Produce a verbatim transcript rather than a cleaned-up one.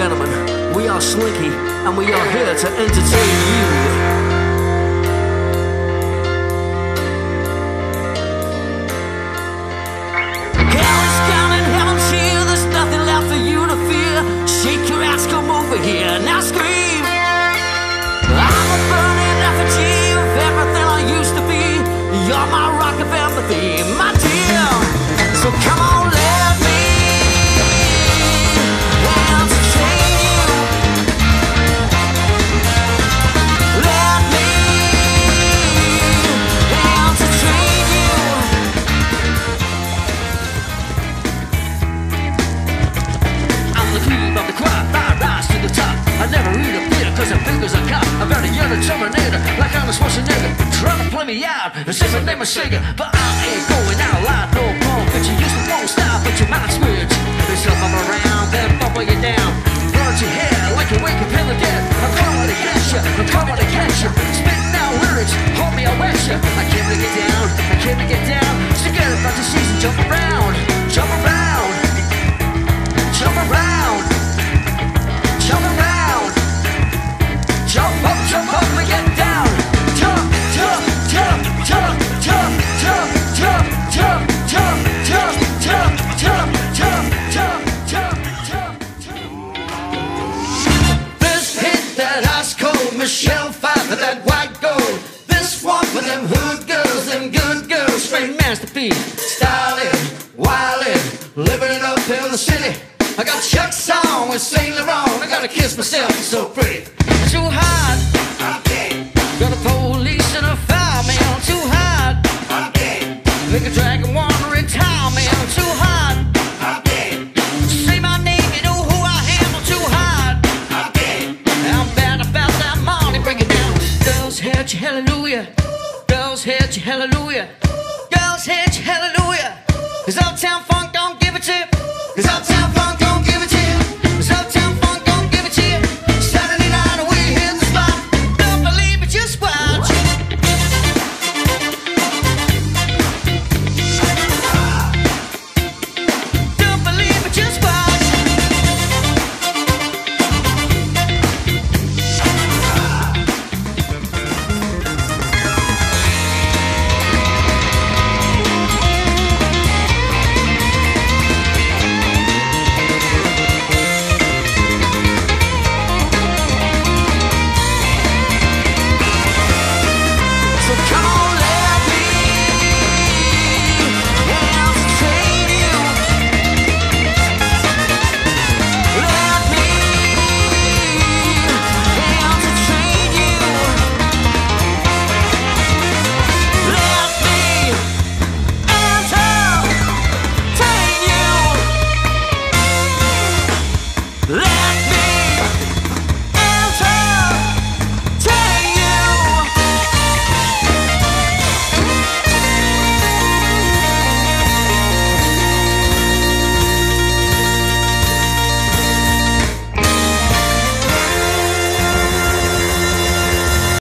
gentlemen, we are Slinky, and we are here to entertain you. Hell is down and heaven's here, there's nothing left for you to fear. Shake your ass, come over here, now scream. I'm a burning effigy of everything I used to be. You're my rock of empathy, my dear. So come on, let me entertain you. Let me entertain you. I'm the cream of the crop, I rise to the top. I never read a theater cause the fingers are caught. I'm very young and Terminator, like Arnold Schwarzenegger, trying to play me out and say my name is Sega. But I ain't going out loud, no wrong. But you used to won't stop, but your mind switch. There's something around, then bumble you down. Burn your hair like you wake up in the dead. I'm coming to get you, I'm coming to catch you. Spitting out lyrics, hold me, I'll wet you. I came to get down, I came to get down. Forget about the season, jump around, jump around, jump around, jump around. Jump up, jump up and get down. Jump, jump, jump, jump, jump, jump, jump, jump, jump, jump, jump, jump, jump, jump, jump, jump, jump. This hit that ice cold Michelle five for that white gold. This one for them hood girls, them good girls, straight masterpiece. Styling, wildin', living it up in the city. I got Chuck's on with Saint Laurent. I gotta kiss myself, it's so pretty. Too hot, I'm gay. Got a police and a fireman. Too hot, I'm gay. Make a dragon wanna retire me. I'm too hot, I'm gay. Say my name, you know who I am. I'm too hot, I'm gay. I'm bad about that money, bring it down. Girls hit you, hallelujah. Girls hit you, hallelujah. Girls hit you, hallelujah. Cause Uptown Funk don't give a tip. Cause Uptown Funk